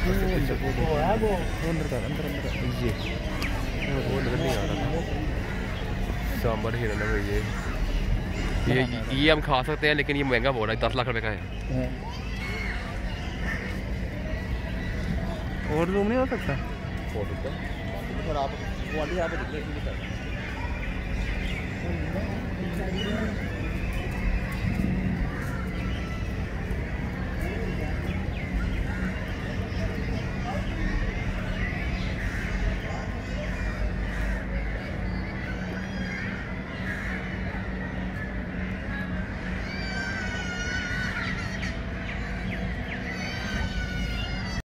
वो नजर नहीं आ रहा। सांबर हिरन है ये हम खा सकते हैं, लेकिन ये महंगा बहुत है, 10 लाख रुपए का है। और रूम नहीं हो सकता? हो सकता है। और आप क्वालिटी आप